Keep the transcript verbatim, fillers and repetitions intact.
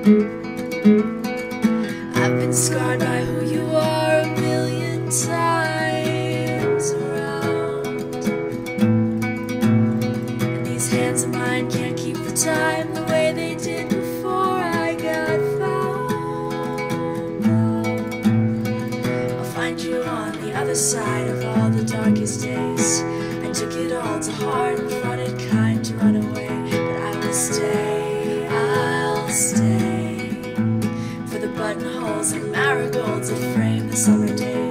I've been scarred by who you are a million times around, and these hands of mine can't keep the time the way they did before I got found out. I'll find you on the other side of all the darkest days. I took it all to heart and thought it kind to run away, but I will stay, I'll stay, for the buttonholes and marigolds that frame the summer days.